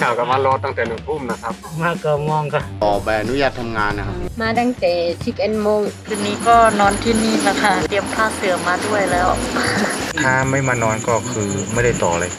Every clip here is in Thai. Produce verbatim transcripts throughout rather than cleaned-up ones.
ข่าวกับมารอตั้งแต่หนึ่งทุ่มนะครับมาเกือบโมงก็ต่อใบอนุญาตทำงานนะครับมาตั้งแต่สิบเอ็ดโมงคืนนี้ก็นอนที่นี่นะคะเตรียมผ้าเสื่อมาด้วยแล้วถ้าไม่มานอนก็คือไม่ได้ต่อเลย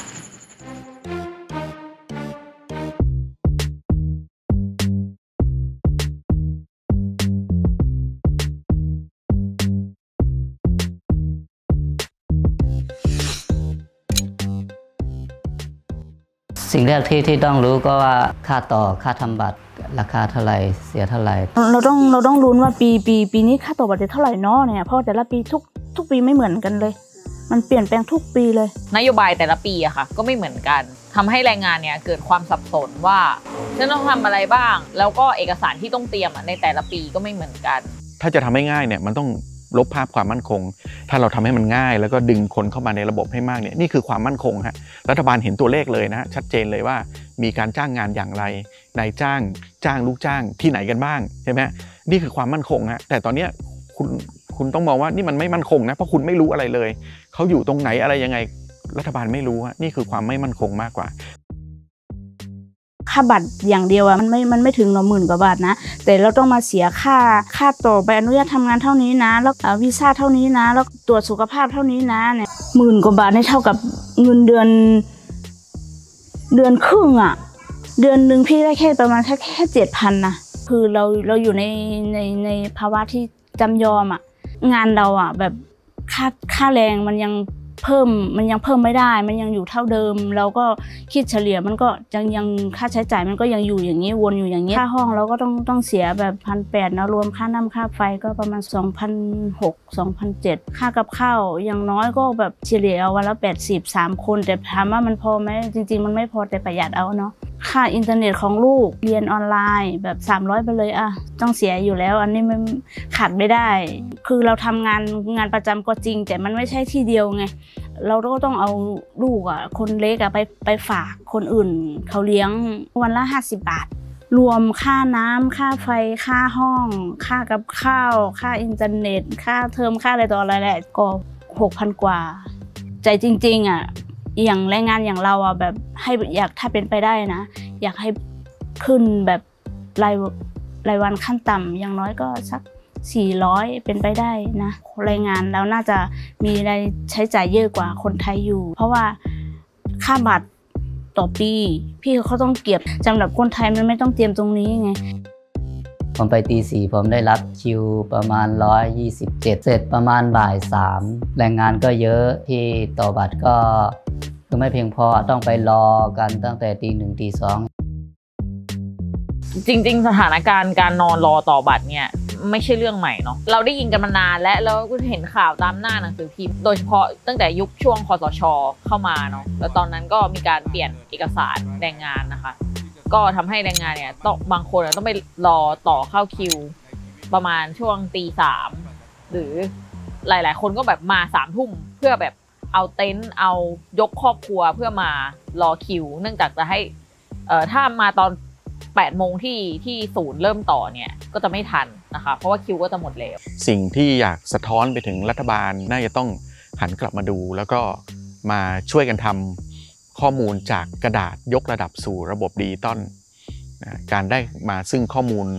สิ่งแรกที่ที่ต้องรู้ก็ว่าค่าต่อค่าทำบัตรราคาเท่าไหร่เสียเท่าไหร่เราต้องเราต้องลุ้นว่าปีปีปีนี้ค่าต่อบัตรจะเท่าไหร่เนาะเนี่ยเพราะแต่ละปีทุกทุกปีไม่เหมือนกันเลยมันเปลี่ยนแปลงทุกปีเลยนโยบายแต่ละปีอะค่ะก็ไม่เหมือนกันทำให้แรงงานเนี่ยเกิดความสับสนว่าฉันต้องทำอะไรบ้างแล้วก็เอกสารที่ต้องเตรียมในแต่ละปีก็ไม่เหมือนกันถ้าจะทำให้ง่ายเนี่ยมันต้องลบภาพความมั่นคงถ้าเราทำให้มันง่ายแล้วก็ดึงคนเข้ามาในระบบให้มากเนี่ยนี่คือความมั่นคงฮะรัฐบาลเห็นตัวเลขเลยนะชัดเจนเลยว่ามีการจ้างงานอย่างไรนายจ้างจ้างลูกจ้างที่ไหนกันบ้างใช่ไหมนี่คือความมั่นคงฮะแต่ตอนนี้คุณคุณต้องมองว่านี่มันไม่มั่นคงนะเพราะคุณไม่รู้อะไรเลยเขาอยู่ตรงไหนอะไรยังไงรัฐบาลไม่รู้ฮะนี่คือความไม่มั่นคงมากกว่าค่าบัตรอย่างเดียวอะมันไม่มันไม่ถึงหมื่นกว่าบาทนะแต่เราต้องมาเสียค่าค่าต่อใบอนุญาตทำงานเท่านี้นะแล้ววีซ่าเท่านี้นะแล้วตรวจสุขภาพเท่านี้นะเนี่ยหมื่นกว่าบาทนี่เท่ากับเงินเดือนเดือนครึ่งอะเดือนหนึ่งพี่ได้แค่ประมาณแค่แค่เจ็ดพันนะคือเราเราอยู่ในในในภาวะที่จำยอมอะงานเราอะแบบค่าค่าแรงมันยังเพิ่มมันยังเพิ่มไม่ได้มันยังอยู่เท่าเดิมเราก็คิดเฉลี่ยมันก็ยังยังค่าใช้จ่ายมันก็ยังอยู่อย่างนี้วนอยู่อย่างนี้ค่าห้องเราก็ต้องต้องเสียแบบพันแปดนะรวมค่าน้ำค่าไฟก็ประมาณสองพันหกสองพันเจ็ดค่ากับข้าวอย่างน้อยก็แบบเฉลี่ยเอาวันละแปดสิบสามคนแต่ถามว่ามันพอไหมจริงๆมันไม่พอแต่ประหยัดเอาเนาะค่าอินเทอร์เน็ตของลูกเรียนออนไลน์แบบสามร้อยไปเลยอะต้องเสียอยู่แล้วอันนี้มันขาดไม่ได้คือเราทำงานงานประจำก็จริงแต่มันไม่ใช่ที่เดียวไงเราก็ต้องเอาลูกอ่ะคนเล็กอ่ะไปไปฝากคนอื่นเขาเลี้ยงวันละห้าสิบบาทรวมค่าน้ำค่าไฟค่าห้องค่ากับข้าวค่าอินเทอร์เน็ตค่าเทอมค่าอะไรต่ออะไรแหละก็หกพันกว่าใจจริงๆอ่ะอย่างแรงงานอย่างเราอ่ะแบบให้อยากถ้าเป็นไปได้นะอยากให้ขึ้นแบบรายรายวันขั้นต่ำอย่างน้อยก็สักสี่ร้อยเป็นไปได้นะแรงงานแล้วน่าจะมีรายใช้จ่ายเยอะกว่าคนไทยอยู่เพราะว่าค่าบัตรต่อปีพี่เขาต้องเก็บสำหรับคนไทยมันไม่ต้องเตรียมตรงนี้ไงผมไปตีสี่ผมได้รับคิวประมาณหนึ่งร้อยยี่สิบเจ็ดเสร็จประมาณบ่ายสามแรงงานก็เยอะที่ต่อบัตรก็คือไม่เพียงพอต้องไปรอกันตั้งแต่ตีหนึ่งตีสองจริงๆสถานการณ์การนอนรอต่อบัตรเนี่ยไม่ใช่เรื่องใหม่เนาะเราได้ยินกันมานานและแล้วก็เห็นข่าวตามหน้าหนังสือพิมพ์โดยเฉพาะตั้งแต่ยุคช่วงคสช.เข้ามาเนาะแล้วตอนนั้นก็มีการเปลี่ยนเอกสารแรงงานนะคะก็ทำให้แรงงานเนี่ยต้องบางคนต้องไปรอต่อเข้าคิวประมาณช่วงตีสามหรือหลายๆคนก็แบบมาสามทุ่มเพื่อแบบเอาเต็นท์เอายกครอบครัวเพื่อมารอคิวเนื่องจากจะให้เอ่อถ้ามาตอนแปดโมงที่ที่ศูนย์เริ่มต่อเนี่ยก็จะไม่ทันนะคะเพราะว่าคิวก็จะหมดแล้วสิ่งที่อยากสะท้อนไปถึงรัฐบาลน่าจะต้องหันกลับมาดูแล้วก็มาช่วยกันทำข้อมูลจากกระดาษยกระดับสู่ระบบดิจิตอลการได้มาซึ่งข้อมูล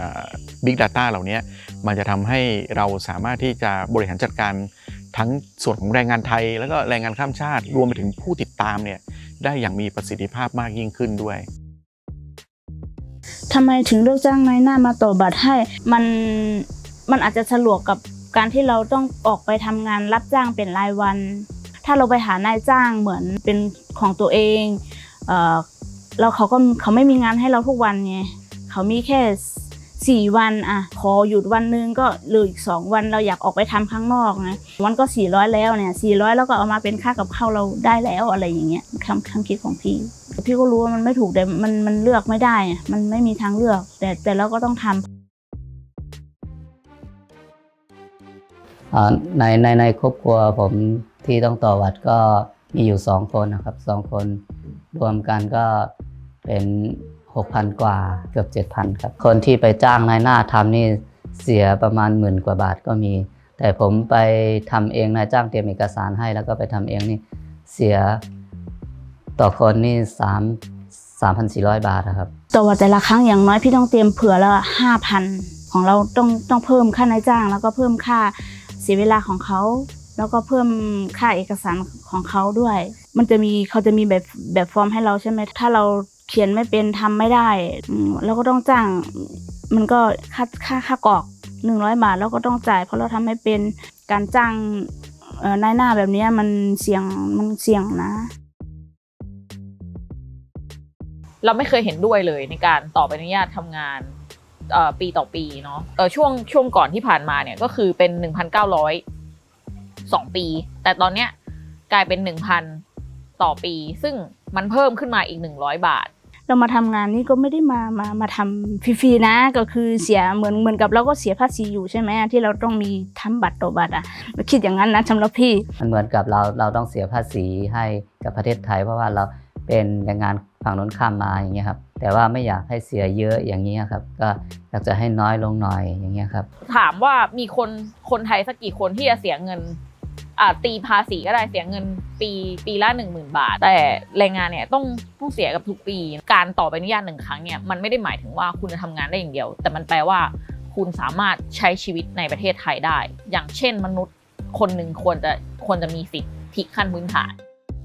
Big Data เหล่านี้มันจะทำให้เราสามารถที่จะบริหารจัดการทั้งส่วนของแรงงานไทยแล้วก็แรงงานข้ามชาติรวมไปถึงผู้ติดตามเนี่ยได้อย่างมีประสิทธิภาพมากยิ่งขึ้นด้วยทำไมถึงเลือกจ้างนายหน้ามาต่อบัตรให้มันมันอาจจะสะดวกกับการที่เราต้องออกไปทำงานรับจ้างเป็นรายวันถ้าเราไปหานายจ้างเหมือนเป็นของตัวเองเอ่อแล้วเขาก็เขาไม่มีงานให้เราทุกวันไงเขามีแค่สี่วันอ่ะขอหยุดวันนึงก็เหลืออีกสองวันเราอยากออกไปทำข้างนอกนะวันก็สี่ร้อยแล้วเนี่ยสี่ร้อยแล้วก็เอามาเป็นค่ากับข้าวเราได้แล้วอะไรอย่างเงี้ยคำคำคิดของพี่พี่ก็รู้ว่ามันไม่ถูกแต่มันมันเลือกไม่ได้มันไม่มีทางเลือกแต่แต่เราก็ต้องทำในในในครอบครัวผมที่ต้องต่อบัตรก็มีอยู่สองคนนะครับสองคนรวมกันก็เป็นหกพันกว่าเกือบเจ็ดพันครับคนที่ไปจ้างนายหน้าทำนี่เสียประมาณหมื่นกว่าบาทก็มีแต่ผมไปทำเองนายจ้างเตรียมเอกสารให้แล้วก็ไปทำเองนี่เสียต่อคนนี่สามสามพันสี่ร้อย บาทนะครับต่อวันแต่ละครั้งอย่างน้อยพี่ต้องเตรียมเผื่อละห้าพันของเราต้องต้องเพิ่มค่านายจ้างแล้วก็เพิ่มค่าเสียเวลาของเขาแล้วก็เพิ่มค่าเอกสารของเขาด้วย มันจะมีเขาจะมีแบบแบบฟอร์มให้เราใช่ไหมถ้าเราเขียนไม่เป็นทำไม่ได้เราก็ต้องจ้างมันก็ค่าค่าค่ากรอกหนึ่งร้อยบาทแล้วก็ต้องจ่ายเพราะเราทำไม่เป็นการจ้างนายหน้าแบบนี้มันเสี่ยงมันเสี่ยงนะเราไม่เคยเห็นด้วยเลยในการต่อใบอนุญาตทำงานปีต่อปีเนาะช่วงช่วงก่อนที่ผ่านมาเนี่ยก็คือเป็น หนึ่งพันเก้าร้อย สองปีแต่ตอนเนี้ยกลายเป็น หนึ่งพัน ต่อปีซึ่งมันเพิ่มขึ้นมาอีกหนึ่งร้อยบาทเรามาทำงานนี้ก็ไม่ได้มามามาทำฟรีๆนะก็คือเสียเหมือนเหมือนกับเราก็เสียภาษีอยู่ใช่ไหมที่เราต้องมีทำบัตรต่อบัตรอ่ะคิดอย่างนั้นนะสำหรับพี่มันเหมือนกับเราเราต้องเสียภาษีให้กับประเทศไทยเพราะว่าเราเป็นแรงงานฝั่งโน้นข้ามมาอย่างเงี้ยครับแต่ว่าไม่อยากให้เสียเยอะอย่างนี้ครับก็อยากจะให้น้อยลงหน่อยอย่างเงี้ยครับถามว่ามีคนคนไทยสักกี่คนที่จะเสียเงินอ่าตีภาษีก็ได้เสียเงินปีปีละ หนึ่งหมื่น บาทแต่แรงงานเนี่ยต้องต้องเสียกับทุกปีการต่อใบอนุญาตหนึ่งครั้งเนี่ยมันไม่ได้หมายถึงว่าคุณจะทำงานได้อย่างเดียวแต่มันแปลว่าคุณสามารถใช้ชีวิตในประเทศไทยได้อย่างเช่นมนุษย์คนหนึ่งควรจะควรจะมีสิทธิขั้นพื้นฐาน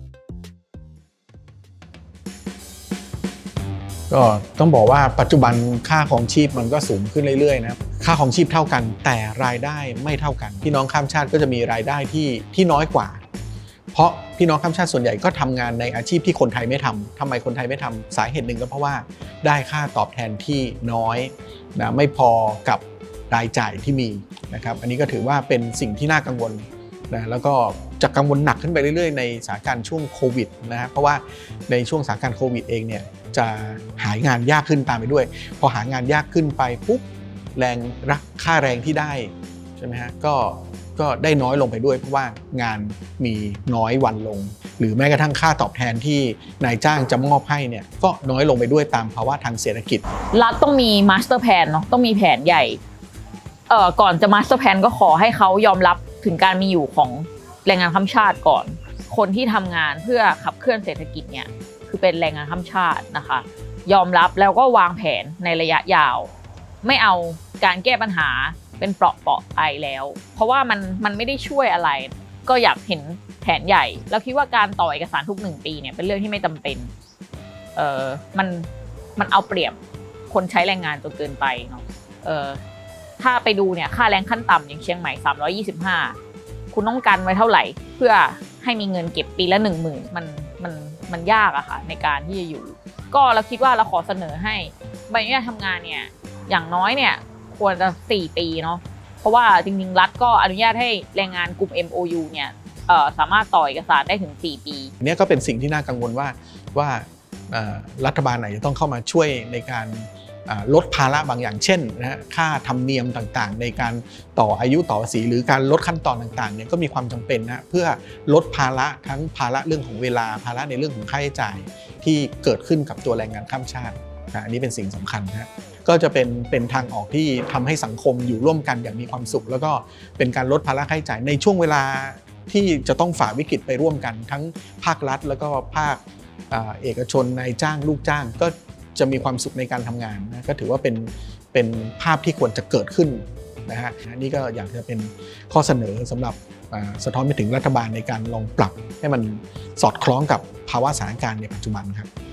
ก็ต้องบอกว่าปัจจุบันค่าของชีพมันก็สูงขึ้นเรื่อยๆนะครับค่าของชีพเท่ากันแต่รายได้ไม่เท่ากันพี่น้องข้ามชาติก็จะมีรายได้ที่ที่น้อยกว่าเพราะพี่น้องข้ามชาติส่วนใหญ่ก็ทำงานในอาชีพที่คนไทยไม่ทำทำไมคนไทยไม่ทำสาเหตุหนึ่งก็เพราะว่าได้ค่าตอบแทนที่น้อยนะไม่พอกับรายจ่ายที่มีนะครับอันนี้ก็ถือว่าเป็นสิ่งที่น่ากังวลนะแล้วก็จะกังวลหนักขึ้นไปเรื่อยๆในสถานการณ์ช่วงโควิดนะฮะเพราะว่าในช่วงสถานการณ์โควิดเองเนี่ยจะหางานยากขึ้นตามไปด้วยพอหางานยากขึ้นไปปุ๊บแรงรักค่าแรงที่ได้ใช่ไหมฮะก็ก็ได้น้อยลงไปด้วยเพราะว่างานมีน้อยวันลงหรือแม้กระทั่งค่าตอบแทนที่นายจ้างจะมอบให้เนี่ยก็น้อยลงไปด้วยตามภาวะทางเศรษฐกิจรัฐต้องมีมาสเตอร์แพลนเนาะต้องมีแผนใหญ่เอ่อก่อนจะมาสเตอร์แพลนก็ขอให้เขายอมรับถึงการมีอยู่ของแรงงานข้ามชาติก่อนคนที่ทำงานเพื่อขับเคลื่อนเศรษฐกิจเนี่ยคือเป็นแรงงานข้ามชาตินะคะยอมรับแล้วก็วางแผนในระยะยาวไม่เอาการแก้ปัญหาเป็นเปราะเปราะไปแล้วเพราะว่ามันมันไม่ได้ช่วยอะไรก็อยากเห็นแผนใหญ่แล้วคิดว่าการต่อเอกสารทุกหนึ่งปีเนี่ยเป็นเรื่องที่ไม่จำเป็นเออมันมันเอาเปรียบคนใช้แรงงานจนเกินไปเนาะเออถ้าไปดูเนี่ยค่าแรงขั้นต่ำอย่างเชียงใหม่สามร้อยยี่สิบห้าคุณต้องกันไว้เท่าไหร่เพื่อให้มีเงินเก็บปีละหนึ่งหมื่นมันมันมันยากอะค่ะในการที่จะอยู่ก็เราคิดว่าเราขอเสนอให้ใบอนุญาตทำงานเนี่ยอย่างน้อยเนี่ยควรจะสี่ปีเนาะเพราะว่าจริงๆรัฐก็อนุญาตให้แรงงานกลุ่ม เอ็ม โอ ยู เนี่ยสามารถต่อเอกสารได้ถึงสี่ปีเนี่ยก็เป็นสิ่งที่น่ากังวลว่าว่ารัฐบาลไหนจะต้องเข้ามาช่วยในการลดภาระบางอย่างเช่นนะฮะค่าธรรมเนียมต่างๆในการต่ออายุต่อภาษีหรือการลดขั้นตอนต่างๆเนี่ยก็มีความจำเป็นนะเพื่อลดภาระทั้งภาระเรื่องของเวลาภาระในเรื่องของค่าใช้จ่ายที่เกิดขึ้นกับตัวแรงงานข้ามชาตินะอันนี้เป็นสิ่งสำคัญนะก็จะเป็นเป็นทางออกที่ทำให้สังคมอยู่ร่วมกันอย่างมีความสุขแล้วก็เป็นการลดภาระค่าใช้จ่ายในช่วงเวลาที่จะต้องฝ่าวิกฤตไปร่วมกันทั้งภาครัฐแล้วก็ภาคเอกชนนายจ้างลูกจ้างก็จะมีความสุขในการทำงานนะก็ถือว่าเป็นเป็นภาพที่ควรจะเกิดขึ้นนะฮะนี่ก็อยากจะเป็นข้อเสนอสำหรับสะท้อนไปถึงรัฐบาลในการลองปรับให้มันสอดคล้องกับภาวะสถานการณ์ในปัจจุบันครับ